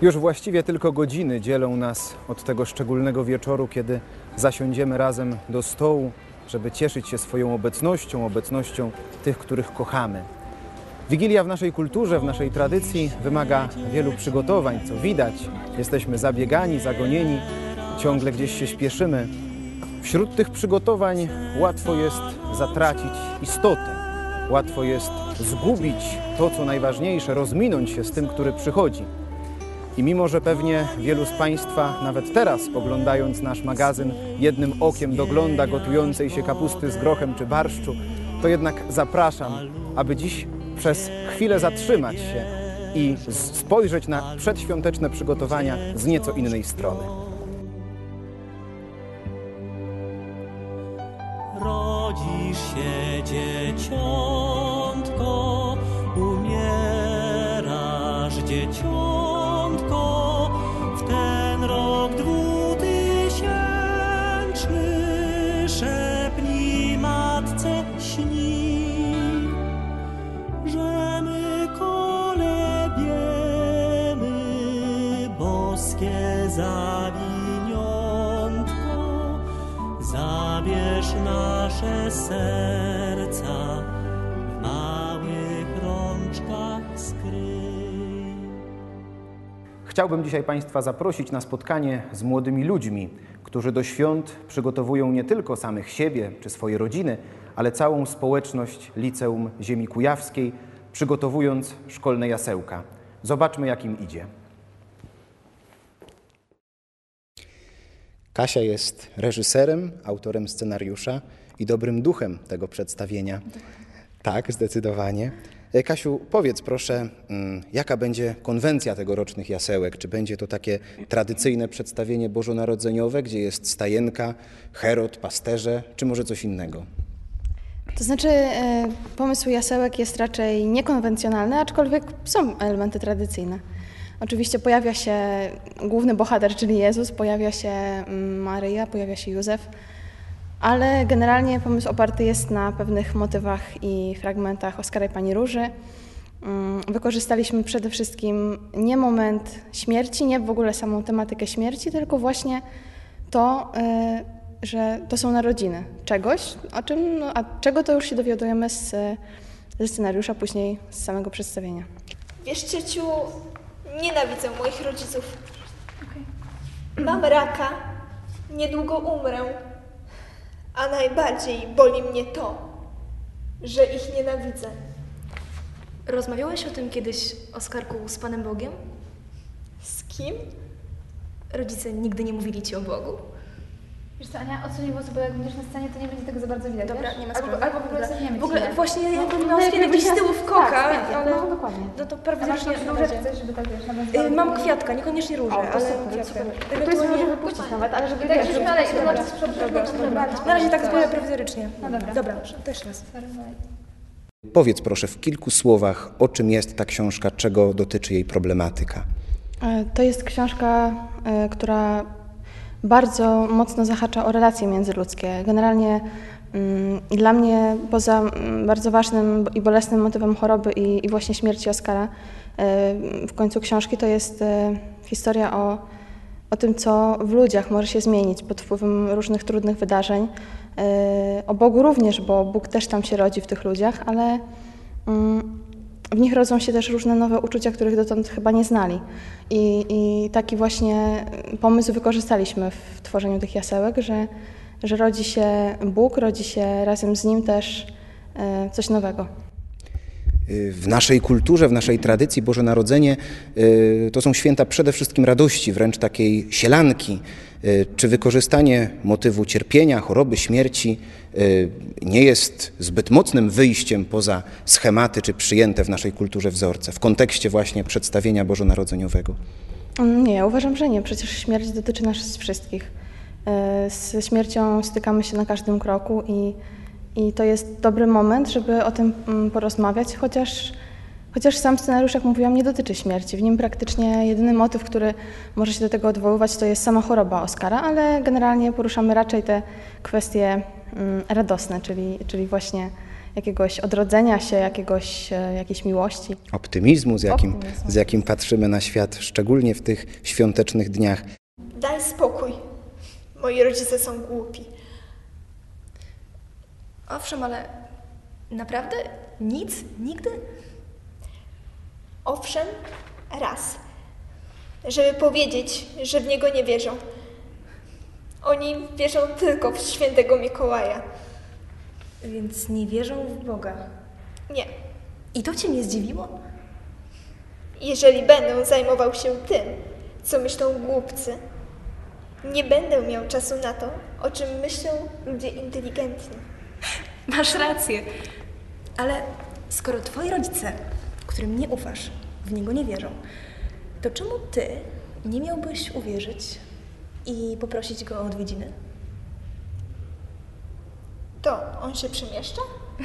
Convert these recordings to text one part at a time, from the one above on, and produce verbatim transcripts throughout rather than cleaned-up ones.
Już właściwie tylko godziny dzielą nas od tego szczególnego wieczoru, kiedy zasiądziemy razem do stołu, żeby cieszyć się swoją obecnością, obecnością tych, których kochamy. Wigilia w naszej kulturze, w naszej tradycji wymaga wielu przygotowań, co widać. Jesteśmy zabiegani, zagonieni, ciągle gdzieś się śpieszymy. Wśród tych przygotowań łatwo jest zatracić istotę. Łatwo jest zgubić to, co najważniejsze, rozminąć się z tym, który przychodzi. I mimo, że pewnie wielu z Państwa, nawet teraz oglądając nasz magazyn, jednym okiem dogląda gotującej się kapusty z grochem czy barszczu, to jednak zapraszam, aby dziś przez chwilę zatrzymać się i spojrzeć na przedświąteczne przygotowania z nieco innej strony. Rodzisz się, dzieciątko, umierasz, dzieciątko, w ten rok dwutysięczny szepnij matce śni, że my kolebiemy boskie zawiniątko, zabierz nasze serca w małych rączkach skryj. Chciałbym dzisiaj Państwa zaprosić na spotkanie z młodymi ludźmi, którzy do świąt przygotowują nie tylko samych siebie czy swoje rodziny, ale całą społeczność Liceum Ziemi Kujawskiej, przygotowując szkolne jasełka. Zobaczmy, jak im idzie. Kasia jest reżyserem, autorem scenariusza i dobrym duchem tego przedstawienia. Tak, zdecydowanie. Kasiu, powiedz proszę, jaka będzie konwencja tegorocznych jasełek? Czy będzie to takie tradycyjne przedstawienie bożonarodzeniowe, gdzie jest stajenka, Herod, pasterze, czy może coś innego? To znaczy pomysł jasełek jest raczej niekonwencjonalny, aczkolwiek są elementy tradycyjne. Oczywiście pojawia się główny bohater, czyli Jezus, pojawia się Maryja, pojawia się Józef, ale generalnie pomysł oparty jest na pewnych motywach i fragmentach Oskara i Pani Róży. Wykorzystaliśmy przede wszystkim nie moment śmierci, nie w ogóle samą tematykę śmierci, tylko właśnie to, że to są narodziny czegoś, o czym, no, a czego to już się dowiadujemy z, ze scenariusza, później z samego przedstawienia. Wiesz, ciociu, nienawidzę moich rodziców. Okay. Mam raka, niedługo umrę, a najbardziej boli mnie to, że ich nienawidzę. Rozmawiałeś o tym kiedyś, Oskarku, z Panem Bogiem? Z kim? Rodzice nigdy nie mówili ci o Bogu? Wiesz co, Ania, odsuń włosy, bo jak będziesz na scenie, to nie będzie tego za bardzo widać, Dobra, wiesz? nie ma albo, sprawy. albo w ogóle sobie W ogóle nie. właśnie ja bym No, miała no, gdzieś z tyłu w koka, tak, ale no dokładnie. no to prawie A masz zresztą różę, czy coś, żeby tak wiesz, yy, mam kwiatka, niekoniecznie róże, o, to ale super, kwiatka. super. To jest może wypuścić nawet, ale żeby tak, wiesz, żebyśmy dalej zobaczyć z przodu, żeby Na razie tak zbiorę prowizorycznie. No dobra. Dobra, też raz. Powiedz proszę w kilku słowach, o czym jest ta książka, czego dotyczy jej problematyka. To jest książka, która bardzo mocno zahacza o relacje międzyludzkie. Generalnie mm, dla mnie poza mm, bardzo ważnym i bolesnym motywem choroby i, i właśnie śmierci Oskara y, w końcu książki to jest y, historia o, o tym, co w ludziach może się zmienić pod wpływem różnych trudnych wydarzeń. Y, o Bogu również, bo Bóg też tam się rodzi w tych ludziach, ale mm, w nich rodzą się też różne nowe uczucia, których dotąd chyba nie znali. I, i taki właśnie pomysł wykorzystaliśmy w tworzeniu tych jasełek, że, że rodzi się Bóg, rodzi się razem z Nim też e, coś nowego. W naszej kulturze, w naszej tradycji Boże Narodzenie to są święta przede wszystkim radości, wręcz takiej sielanki. Czy wykorzystanie motywu cierpienia, choroby, śmierci nie jest zbyt mocnym wyjściem poza schematy czy przyjęte w naszej kulturze wzorce, w kontekście właśnie przedstawienia bożonarodzeniowego? Nie, ja uważam, że nie. Przecież śmierć dotyczy nas wszystkich. Z śmiercią stykamy się na każdym kroku i I to jest dobry moment, żeby o tym porozmawiać, chociaż, chociaż sam scenariusz, jak mówiłam, nie dotyczy śmierci. W nim praktycznie jedyny motyw, który może się do tego odwoływać, to jest sama choroba Oskara, ale generalnie poruszamy raczej te kwestie radosne, czyli, czyli właśnie jakiegoś odrodzenia się, jakiegoś, e, jakiejś miłości. Optymizmu, z jakim, Optymizmu. z jakim patrzymy na świat, szczególnie w tych świątecznych dniach. Daj spokój. Moi rodzice są głupi. Owszem, ale naprawdę? Nic? Nigdy? Owszem, raz. Żeby powiedzieć, że w niego nie wierzą. Oni wierzą tylko w świętego Mikołaja. Więc nie wierzą w Boga. Nie. I to cię nie zdziwiło? Jeżeli będę zajmował się tym, co myślą głupcy, nie będę miał czasu na to, o czym myślą ludzie inteligentni. Masz rację. Ale skoro twoi rodzice, którym nie ufasz, w niego nie wierzą, to czemu ty nie miałbyś uwierzyć i poprosić go o odwiedziny? To on się przemieszcza?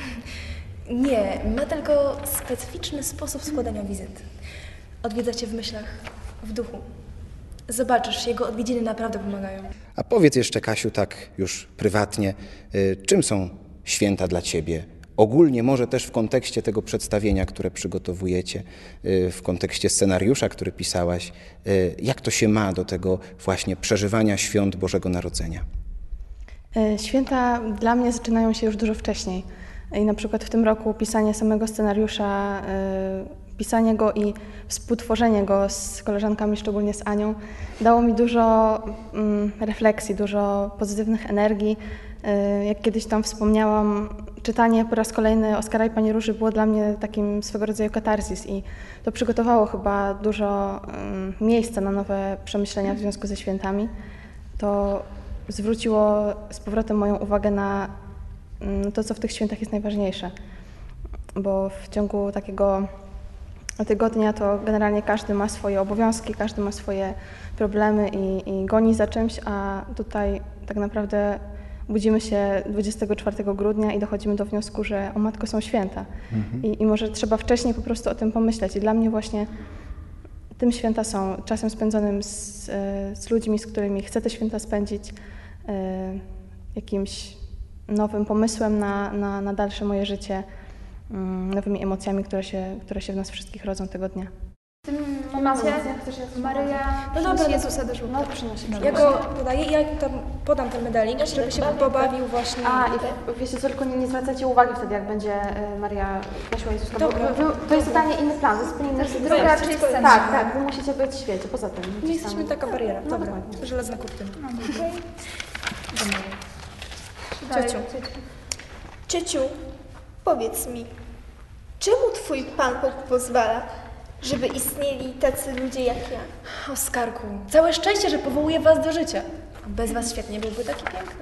Nie, ma tylko specyficzny sposób składania wizyt. Odwiedza cię w myślach, w duchu. Zobaczysz, jego odwiedziny naprawdę pomagają. A powiedz jeszcze, Kasiu, tak już prywatnie, y, czym są święta dla Ciebie? Ogólnie, może też w kontekście tego przedstawienia, które przygotowujecie, y, w kontekście scenariusza, który pisałaś, y, jak to się ma do tego właśnie przeżywania świąt Bożego Narodzenia? E, Święta dla mnie zaczynają się już dużo wcześniej. I na przykład w tym roku pisanie samego scenariusza, e, pisanie go i współtworzenie go z koleżankami, szczególnie z Anią, dało mi dużo mm, refleksji, dużo pozytywnych energii. E, Jak kiedyś tam wspomniałam, czytanie po raz kolejny Oskara i Pani Róży było dla mnie takim swego rodzaju katarzis i to przygotowało chyba dużo mm, miejsca na nowe przemyślenia w związku ze świętami. To zwróciło z powrotem moją uwagę na mm, to, co w tych świętach jest najważniejsze. Bo w ciągu takiego tygodnia to generalnie każdy ma swoje obowiązki, każdy ma swoje problemy i, i goni za czymś, a tutaj tak naprawdę budzimy się dwudziestego czwartego grudnia i dochodzimy do wniosku, że o matko są święta. Mhm. I, I może trzeba wcześniej po prostu o tym pomyśleć. I dla mnie właśnie tym święta są czasem spędzonym z, e, z ludźmi, z którymi chcę te święta spędzić, e, jakimś nowym pomysłem na, na, na dalsze moje życie, mm, nowymi emocjami, które się, które się w nas wszystkich rodzą tego dnia. W tym momencie Maryja No dobra, przyniesie Jezusa do żółta. No, przynosi, Ja go podaję, ja tam podam ten medalik, żeby się pobawił właśnie. A, i wiecie co, tylko nie, nie zwracacie uwagi wtedy, jak będzie e, Maria nosiła Jezuska, bo Dobra. wy, wy, to jest totalnie inny plan, to jest zupełnie inny druga system. część sceny. Tak, tak, wy musicie być w świecie, poza tym. My gdzieś jesteśmy tam- taka bariera. No, Dobra, dokładnie. żelazna kurtyna. Dobra. Dalej, Ciociu. Ciociu, powiedz mi, czemu twój Pan Bóg pozwala, żeby istnieli tacy ludzie jak ja? Oskarku, całe szczęście, że powołuje was do życia. Bez was świat nie byłby taki piękny.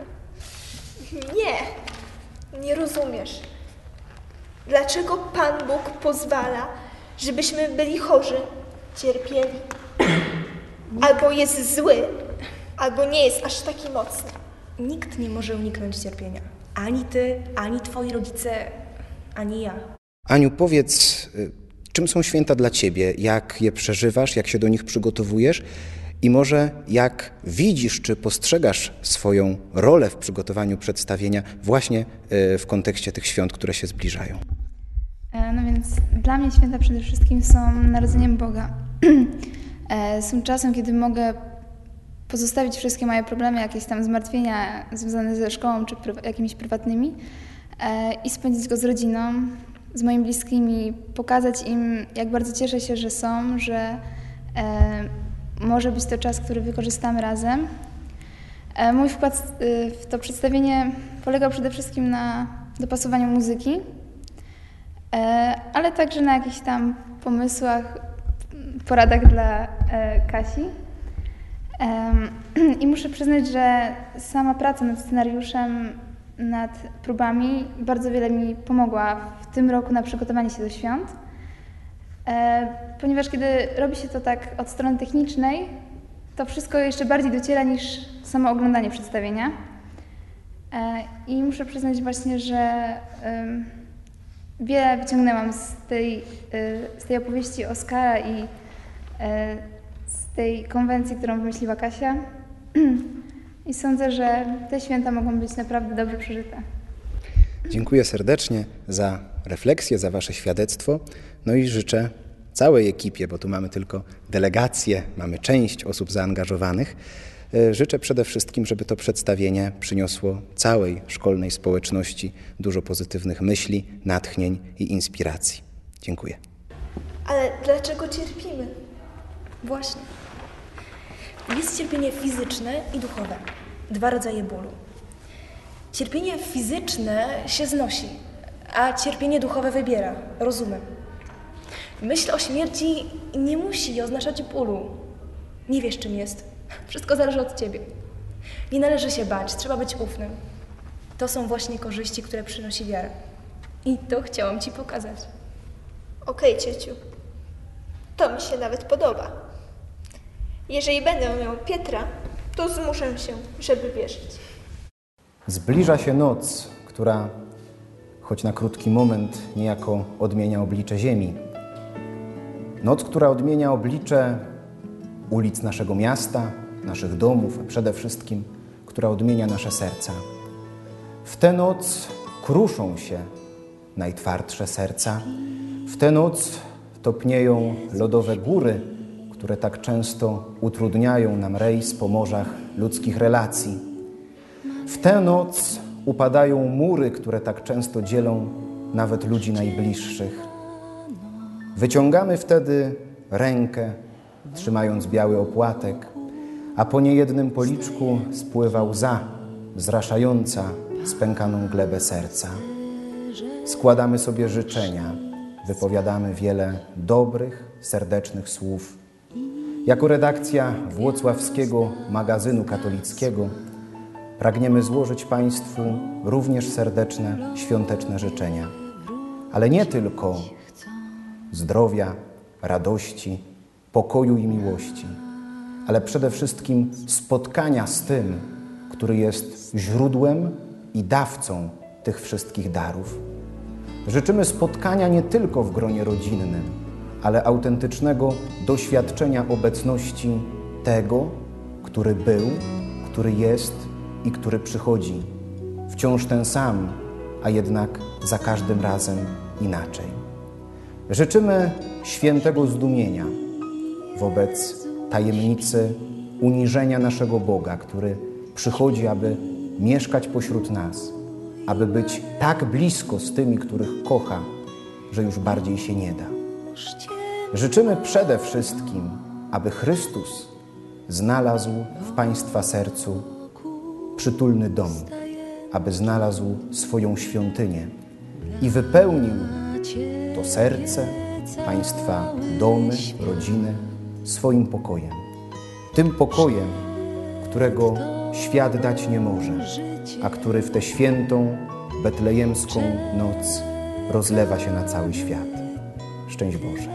Nie, nie rozumiesz. Dlaczego Pan Bóg pozwala, żebyśmy byli chorzy, cierpieli? Albo jest zły, albo nie jest aż taki mocny. Nikt nie może uniknąć cierpienia. Ani ty, ani twoi rodzice, ani ja. Aniu, powiedz, y, czym są święta dla Ciebie? Jak je przeżywasz, jak się do nich przygotowujesz? I może jak widzisz, czy postrzegasz swoją rolę w przygotowaniu przedstawienia właśnie y, w kontekście tych świąt, które się zbliżają? E, No więc dla mnie święta przede wszystkim są narodzeniem Boga. E, Są czasem, kiedy mogę pozostawić wszystkie moje problemy, jakieś tam zmartwienia związane ze szkołą czy prywa- jakimiś prywatnymi e, i spędzić go z rodziną, z moimi bliskimi, pokazać im, jak bardzo cieszę się, że są, że e, może być to czas, który wykorzystamy razem. E, Mój wkład y, w to przedstawienie polegał przede wszystkim na dopasowaniu muzyki, e, ale także na jakichś tam pomysłach, poradach dla e, Kasi. Em, I muszę przyznać, że sama praca nad scenariuszem, nad próbami bardzo wiele mi pomogła w tym roku na przygotowanie się do świąt, e, ponieważ kiedy robi się to tak od strony technicznej, to wszystko jeszcze bardziej dociera niż samo oglądanie przedstawienia. E, I muszę przyznać właśnie, że em, wiele wyciągnęłam z tej, y, z tej opowieści Oskara i y, z tej konwencji, którą wymyśliła Kasia. I sądzę, że te święta mogą być naprawdę dobrze przeżyte. Dziękuję serdecznie za refleksję, za Wasze świadectwo. No i życzę całej ekipie, bo tu mamy tylko delegację, mamy część osób zaangażowanych. Życzę przede wszystkim, żeby to przedstawienie przyniosło całej szkolnej społeczności dużo pozytywnych myśli, natchnień i inspiracji. Dziękuję. Ale dlaczego cierpimy? Właśnie. Jest cierpienie fizyczne i duchowe. Dwa rodzaje bólu. Cierpienie fizyczne się znosi, a cierpienie duchowe wybiera rozumem. Myśl o śmierci nie musi oznaczać bólu. Nie wiesz, czym jest. Wszystko zależy od ciebie. Nie należy się bać, trzeba być ufnym. To są właśnie korzyści, które przynosi wiara. I to chciałam ci pokazać. Okej, ciociu. To mi się nawet podoba. Jeżeli będę miał Pietra, to zmuszę się, żeby wierzyć. Zbliża się noc, która, choć na krótki moment, niejako odmienia oblicze ziemi. Noc, która odmienia oblicze ulic naszego miasta, naszych domów, a przede wszystkim, która odmienia nasze serca. W tę noc kruszą się najtwardsze serca. W tę noc topnieją lodowe góry, które tak często utrudniają nam rejs po morzach ludzkich relacji. W tę noc upadają mury, które tak często dzielą nawet ludzi najbliższych. Wyciągamy wtedy rękę, trzymając biały opłatek, a po niejednym policzku spływa łza, zraszająca spękaną glebę serca. Składamy sobie życzenia, wypowiadamy wiele dobrych, serdecznych słów. Jako redakcja Włocławskiego Magazynu Katolickiego pragniemy złożyć Państwu również serdeczne, świąteczne życzenia. Ale nie tylko zdrowia, radości, pokoju i miłości, ale przede wszystkim spotkania z tym, który jest źródłem i dawcą tych wszystkich darów. Życzymy spotkania nie tylko w gronie rodzinnym, ale autentycznego doświadczenia obecności tego, który był, który jest i który przychodzi. Wciąż ten sam, a jednak za każdym razem inaczej. Życzymy świętego zdumienia wobec tajemnicy uniżenia naszego Boga, który przychodzi, aby mieszkać pośród nas, aby być tak blisko z tymi, których kocha, że już bardziej się nie da. Życzymy przede wszystkim, aby Chrystus znalazł w Państwa sercu przytulny dom, aby znalazł swoją świątynię i wypełnił to serce, Państwa domy, rodziny swoim pokojem. Tym pokojem, którego świat dać nie może, a który w tę świętą, betlejemską noc rozlewa się na cały świat. Szczęść Boże.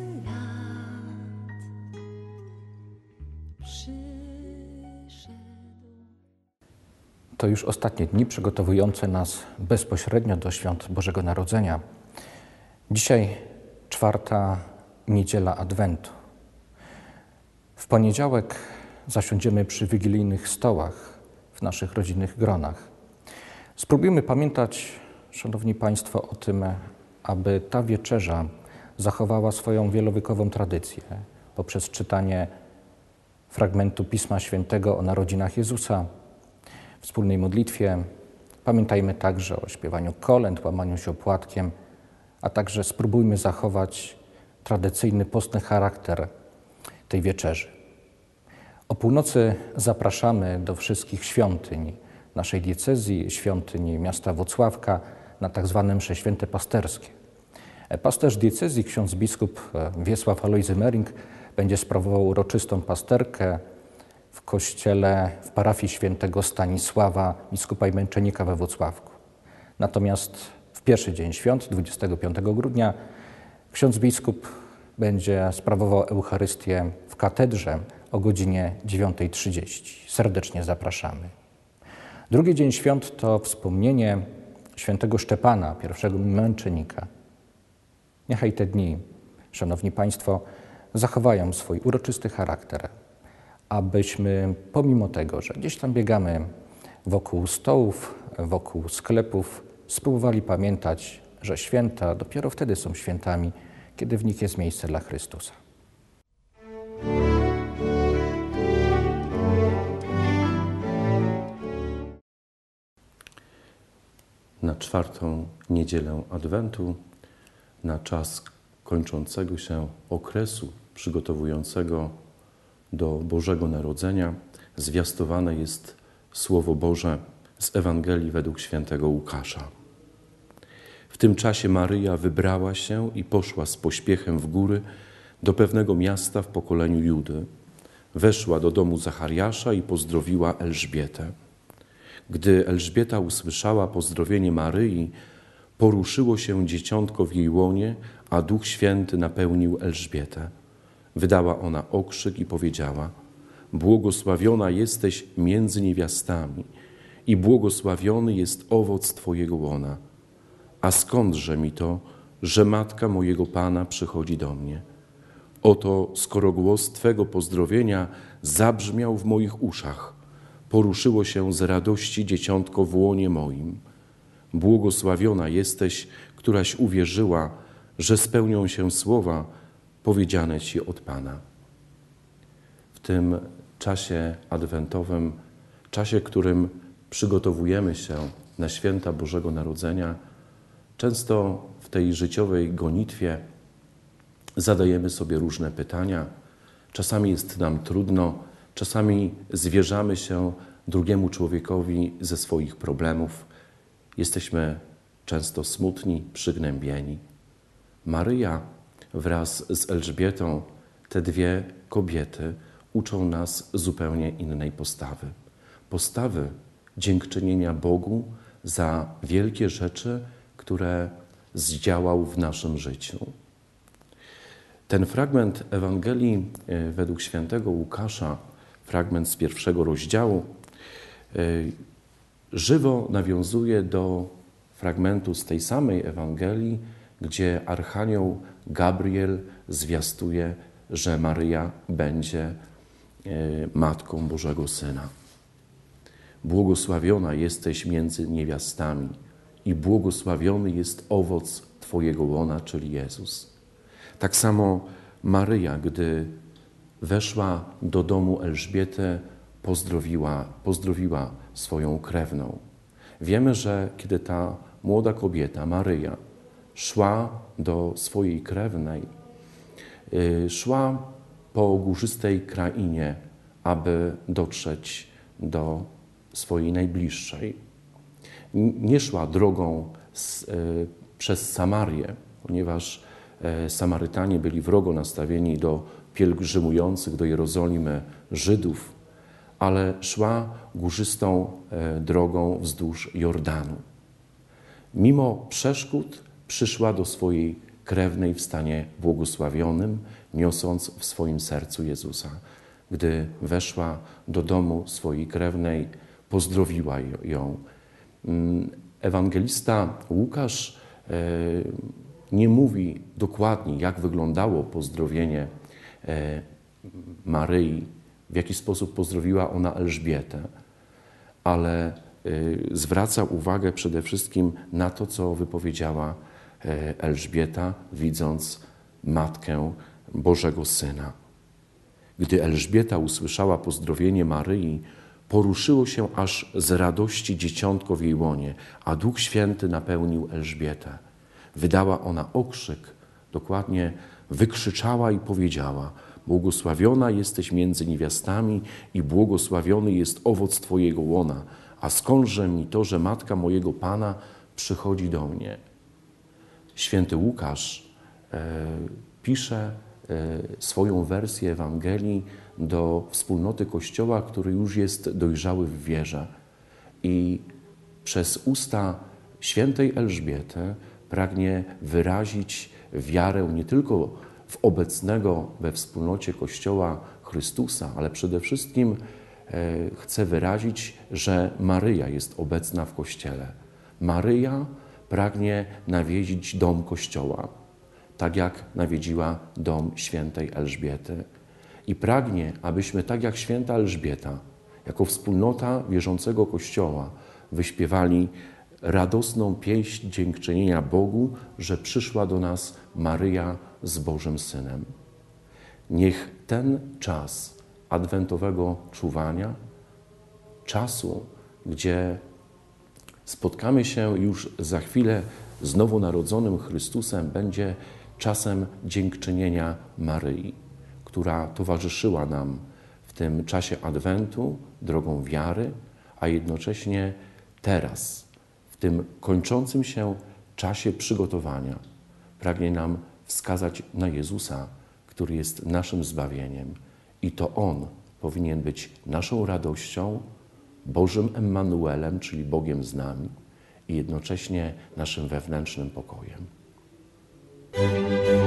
To już ostatnie dni przygotowujące nas bezpośrednio do świąt Bożego Narodzenia. Dzisiaj czwarta niedziela Adwentu. W poniedziałek zasiądziemy przy wigilijnych stołach w naszych rodzinnych gronach. Spróbujmy pamiętać, Szanowni Państwo, o tym, aby ta wieczerza zachowała swoją wielowiekową tradycję poprzez czytanie fragmentu Pisma Świętego o narodzinach Jezusa, wspólnej modlitwie. Pamiętajmy także o śpiewaniu kolęd, łamaniu się opłatkiem, a także spróbujmy zachować tradycyjny postny charakter tej wieczerzy. O północy zapraszamy do wszystkich świątyń naszej diecezji, świątyń miasta Włocławka na tak zwane msze święte pasterskie. Pasterz diecezji, ksiądz biskup Wiesław Alojzy Mering będzie sprawował uroczystą pasterkę w kościele w parafii świętego Stanisława, biskupa i męczennika we Włocławku. Natomiast w pierwszy dzień świąt, dwudziestego piątego grudnia, ksiądz biskup będzie sprawował Eucharystię w katedrze o godzinie dziewiątej trzydzieści. Serdecznie zapraszamy. Drugi dzień świąt to wspomnienie świętego Szczepana, pierwszego męczennika. Niechaj te dni, Szanowni Państwo, zachowają swój uroczysty charakter, abyśmy pomimo tego, że gdzieś tam biegamy wokół stołów, wokół sklepów, spróbowali pamiętać, że święta dopiero wtedy są świętami, kiedy w nich jest miejsce dla Chrystusa. Na czwartą niedzielę Adwentu, na czas kończącego się okresu przygotowującego do Bożego Narodzenia, zwiastowane jest Słowo Boże z Ewangelii według świętego Łukasza. W tym czasie Maryja wybrała się i poszła z pośpiechem w góry do pewnego miasta w pokoleniu Judy. Weszła do domu Zachariasza i pozdrowiła Elżbietę. Gdy Elżbieta usłyszała pozdrowienie Maryi, poruszyło się dzieciątko w jej łonie, a Duch Święty napełnił Elżbietę. Wydała ona okrzyk i powiedziała: błogosławiona jesteś między niewiastami i błogosławiony jest owoc Twojego łona. A skądże mi to, że matka mojego Pana przychodzi do mnie? Oto, skoro głos Twego pozdrowienia zabrzmiał w moich uszach, poruszyło się z radości dzieciątko w łonie moim. Błogosławiona jesteś, któraś uwierzyła, że spełnią się słowa powiedziane Ci od Pana. W tym czasie adwentowym, czasie, którym przygotowujemy się na święta Bożego Narodzenia, często w tej życiowej gonitwie zadajemy sobie różne pytania. Czasami jest nam trudno, czasami zwierzamy się drugiemu człowiekowi ze swoich problemów. Jesteśmy często smutni, przygnębieni. Maryja wraz z Elżbietą, te dwie kobiety, uczą nas zupełnie innej postawy. Postawy dziękczynienia Bogu za wielkie rzeczy, które zdziałał w naszym życiu. Ten fragment Ewangelii według świętego Łukasza, fragment z pierwszego rozdziału, żywo nawiązuje do fragmentu z tej samej Ewangelii, gdzie archanioł Gabriel zwiastuje, że Maryja będzie matką Bożego Syna. Błogosławiona jesteś między niewiastami i błogosławiony jest owoc Twojego łona, czyli Jezus. Tak samo Maryja, gdy weszła do domu Elżbiety, pozdrowiła, pozdrowiła swoją krewną. Wiemy, że kiedy ta młoda kobieta, Maryja, szła do swojej krewnej, szła po górzystej krainie, aby dotrzeć do swojej najbliższej. Nie szła drogą z, przez Samarię, ponieważ Samarytanie byli wrogo nastawieni do pielgrzymujących do Jerozolimy Żydów, ale szła górzystą drogą wzdłuż Jordanu. Mimo przeszkód przyszła do swojej krewnej w stanie błogosławionym, niosąc w swoim sercu Jezusa. Gdy weszła do domu swojej krewnej, pozdrowiła ją. Ewangelista Łukasz nie mówi dokładnie, jak wyglądało pozdrowienie Maryi, w jaki sposób pozdrowiła ona Elżbietę, ale zwraca uwagę przede wszystkim na to, co wypowiedziała Elżbieta, widząc matkę Bożego Syna. Gdy Elżbieta usłyszała pozdrowienie Maryi, poruszyło się aż z radości dzieciątko w jej łonie, a Duch Święty napełnił Elżbietę. Wydała ona okrzyk, dokładnie wykrzyczała i powiedziała: błogosławiona jesteś między niewiastami i błogosławiony jest owoc Twojego łona, a skądże mi to, że matka mojego Pana przychodzi do mnie. Święty Łukasz e, pisze e, swoją wersję Ewangelii do wspólnoty Kościoła, który już jest dojrzały w wierze. I przez usta świętej Elżbiety pragnie wyrazić wiarę nie tylko w obecnego we wspólnocie Kościoła Chrystusa, ale przede wszystkim e, chce wyrazić, że Maryja jest obecna w Kościele. Maryja pragnie nawiedzić dom Kościoła, tak jak nawiedziła dom świętej Elżbiety. I pragnie, abyśmy tak jak święta Elżbieta, jako wspólnota wierzącego Kościoła, wyśpiewali radosną pieśń dziękczynienia Bogu, że przyszła do nas Maryja z Bożym Synem. Niech ten czas adwentowego czuwania, czasu, gdzie spotkamy się już za chwilę z nowonarodzonym Chrystusem, będzie czasem dziękczynienia Maryi, która towarzyszyła nam w tym czasie Adwentu drogą wiary, a jednocześnie teraz, w tym kończącym się czasie przygotowania, pragnie nam wskazać na Jezusa, który jest naszym zbawieniem. I to On powinien być naszą radością, Bożym Emmanuelem, czyli Bogiem z nami, i jednocześnie naszym wewnętrznym pokojem.